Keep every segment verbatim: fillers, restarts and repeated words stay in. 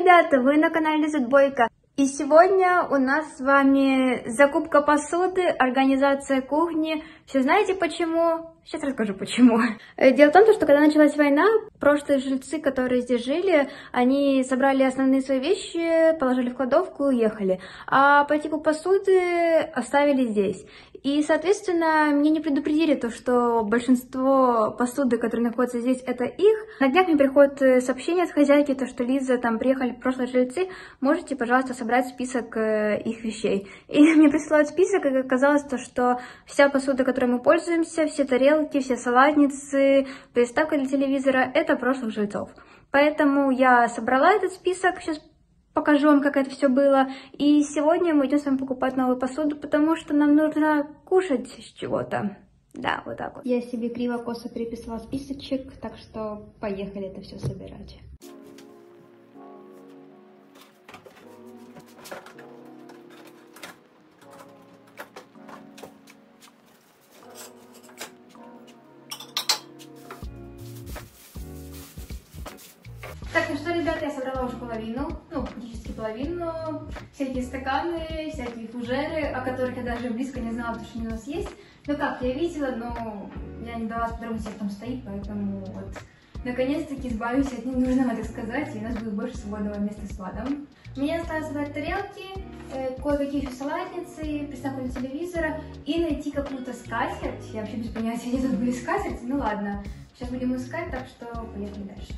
ребята, вы на канале Зетбойка. И сегодня у нас с вами закупка посуды, организация кухни. Все знаете почему? Сейчас расскажу почему. Дело в том, что когда началась война, прошлые жильцы, которые здесь жили, они собрали основные свои вещи, положили в кладовку и уехали. А по типу посуды оставили здесь. И, соответственно, мне не предупредили то, что большинство посуды, которые находятся здесь, это их. На днях мне приходит сообщение от хозяйки, то, что Лиза, там приехали прошлые жильцы, можете, пожалуйста, собрать список их вещей. И мне присылают список, и оказалось то, что вся посуда, которой мы пользуемся, все тарелки, все салатницы, приставка для телевизора, это прошлых жильцов. Поэтому я собрала этот список, сейчас покажу вам, как это все было. И сегодня мы идем с вами покупать новую посуду, потому что нам нужно кушать с чего-то. Да, вот так вот. Я себе криво-косо переписала списочек, так что поехали это все собирать. Так, ну что, ребята, я собрала уже половину, ну, практически половину, всякие стаканы, всякие фужеры, о которых я даже близко не знала, что они у нас есть. Ну как, я видела, но я не дала подробности, как там стоит, поэтому вот, наконец-таки избавлюсь от них, нужно вам это сказать, и у нас будет больше свободного места с ладом. Мне осталось собрать тарелки, э, кое-какие еще салатницы, приставку для телевизора и найти какую-то скатерть. Я вообще без понятия, где тут были скатерти, ну ладно, сейчас будем искать, так что поехали дальше.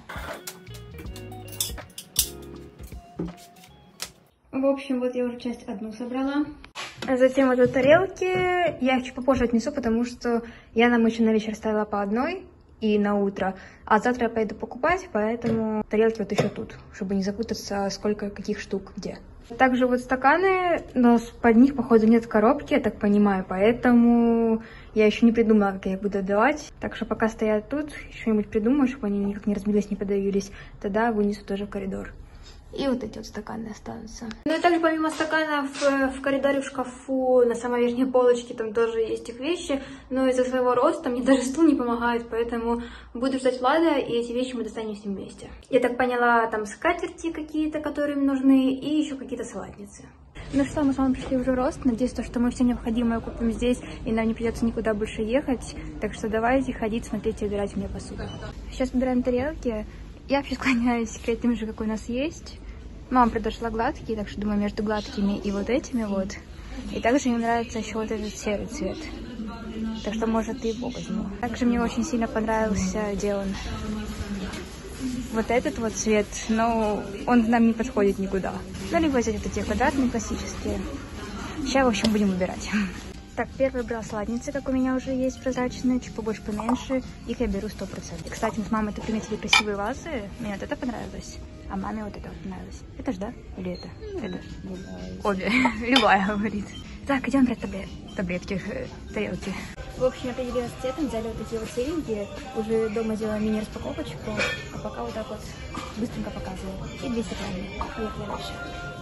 В общем, вот я уже часть одну собрала. А затем вот эти тарелки. Я их чуть попозже отнесу, потому что я нам еще на вечер ставила по одной и на утро. А завтра я пойду покупать, поэтому тарелки вот еще тут, чтобы не запутаться, сколько каких штук где. Также вот стаканы, но под них, походу, нет коробки, я так понимаю, поэтому я еще не придумала, как я их буду отдавать. Так что пока стоят тут, что-нибудь придумаю, чтобы они никак не разбились, не подавились, тогда вынесу тоже в коридор. И вот эти вот стаканы останутся. Ну и также помимо стаканов в коридоре в шкафу на самой верхней полочке там тоже есть их вещи, но из-за своего роста мне даже стул не помогает, поэтому буду ждать Влада, и эти вещи мы достанем с ним вместе. Я так поняла, там скатерти какие-то, которые им нужны, и еще какие-то салатницы. Ну что, мы с вами пришли уже в рост. Надеюсь, что мы все необходимое купим здесь, и нам не придется никуда больше ехать. Так что давайте ходить, смотреть и выбирать мне посуду. Сейчас выбираем тарелки. Я вообще склоняюсь к этим же, как у нас есть. Мама предложила гладкие, так что думаю, между гладкими и вот этими вот. И также мне нравится еще вот этот серый цвет. Так что, может, и его возьму. Также мне очень сильно понравился, где он, вот этот вот цвет, но он нам не подходит никуда. Ну, либо взять вот эти квадратные классические. Сейчас, в общем, будем выбирать. Так, первый брала салатницы, как у меня уже есть, прозрачные, чуть побольше, поменьше. Их я беру сто процентов. Кстати, мы с мамой это приметили красивые вазы. Мне вот это понравилось, а маме вот это вот понравилось. Это ж, да? Или это? Это? Обе. Любая, говорит. Так, идем брать таблет... таблетки, тарелки. В общем, определилась с цветом, взяли вот такие вот серенькие. Уже дома сделала мини-распаковочку, а пока вот так вот быстренько показываю. И две стаканы. Поехали дальше.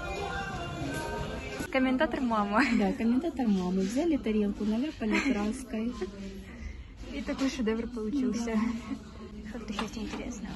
Комментатор мама. Да, комментатор мамы. Взяли тарелку, наляпали краской. И такой шедевр получился. Да. Как-то сейчас интересно.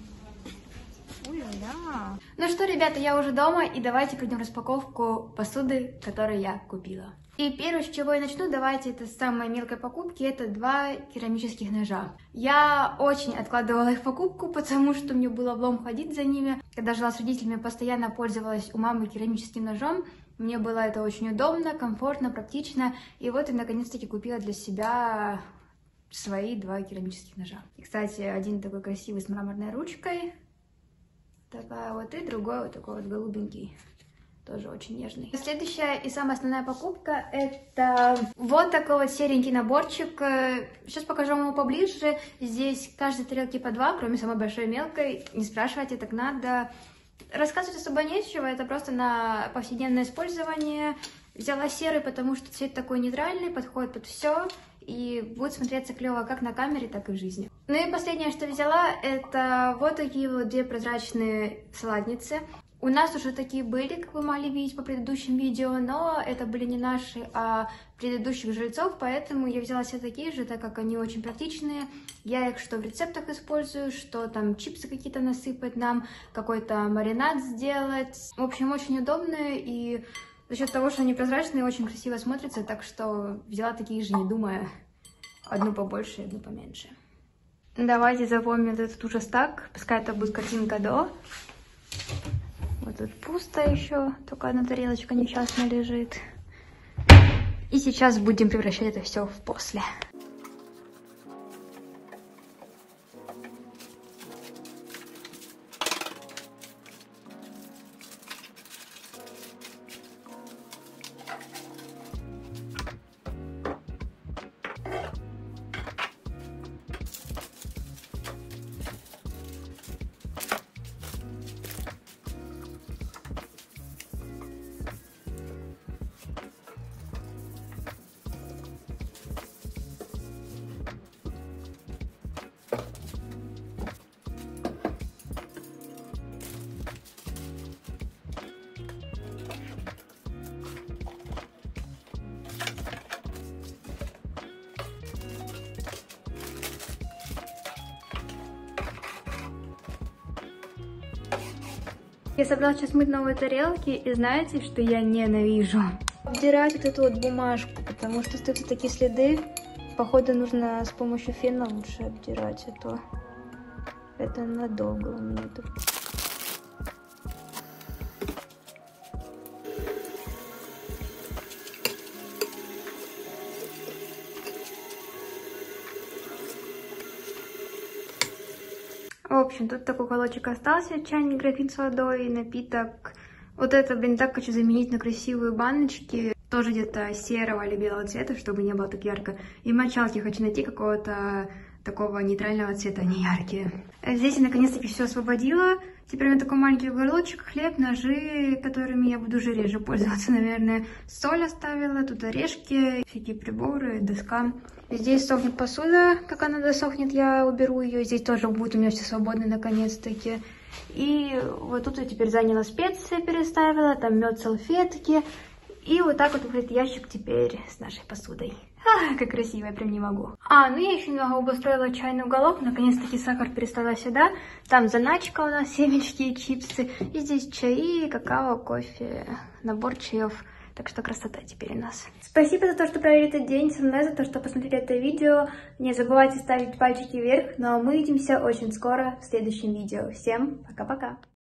Ой-ля-ля. Ну что, ребята, я уже дома, и давайте пройдем распаковку посуды, которую я купила. И первое, с чего я начну, давайте, это с самой мелкой покупки, это два керамических ножа. Я очень откладывала их покупку, потому что мне было облом ходить за ними. Когда жила с родителями, постоянно пользовалась у мамы керамическим ножом. Мне было это очень удобно, комфортно, практично. И вот я наконец-таки купила для себя свои два керамических ножа. И, кстати, один такой красивый с мраморной ручкой. Такая вот, и другой вот такой вот голубенький. Тоже очень нежный. Следующая и самая основная покупка — это вот такой вот серенький наборчик. Сейчас покажу вам его поближе. Здесь каждой тарелки по два, кроме самой большой и мелкой. Не спрашивайте, так надо. Рассказывать особо нечего, это просто на повседневное использование. Взяла серый, потому что цвет такой нейтральный, подходит под все. И будет смотреться клево как на камере, так и в жизни. Ну и последнее, что взяла, это вот такие вот две прозрачные салатницы. У нас уже такие были, как вы могли видеть по предыдущим видео, но это были не наши, а предыдущих жильцов, поэтому я взяла все такие же, так как они очень практичные. Я их что в рецептах использую, что там чипсы какие-то насыпать нам, какой-то маринад сделать. В общем, очень удобные, и за счет того, что они прозрачные, очень красиво смотрятся, так что взяла такие же, не думая, одну побольше, одну поменьше. Давайте запомним этот ужас так, пускай это будет картинка до. Вот тут пусто еще, только одна тарелочка несчастно лежит. И сейчас будем превращать это все в после. Я собралась сейчас мыть новые тарелки, и знаете, что я ненавижу? Обдирать вот эту вот бумажку, потому что остаются такие следы. Походу, нужно с помощью фена лучше обдирать, а то это надолго у меня тут. В общем, тут такой уголочек остался, чайник, графин с водой, напиток. Вот это, блин, так хочу заменить на красивые баночки, тоже где-то серого или белого цвета, чтобы не было так ярко. И мочалки хочу найти какого-то такого нейтрального цвета, не яркие. Здесь я наконец-таки все освободила. Теперь у меня такой маленький уголочек, хлеб, ножи, которыми я буду уже реже пользоваться, наверное. Соль оставила, тут орешки, всякие приборы, доска. Здесь сохнет посуда, как она досохнет, я уберу ее. Здесь тоже будет у меня все свободно наконец-таки. И вот тут я теперь заняла специи, переставила, там мед, салфетки. И вот так вот выглядит ящик теперь с нашей посудой. А, как красиво, я прям не могу. А, ну я еще немного обустроила чайный уголок. Наконец-таки сахар переставила сюда. Там заначка у нас, семечки и чипсы. И здесь чаи, какао, кофе, набор чаев. Так что красота теперь у нас. Спасибо за то, что провели этот день со мной, за то, что посмотрели это видео. Не забывайте ставить пальчики вверх. Ну а мы увидимся очень скоро в следующем видео. Всем пока-пока.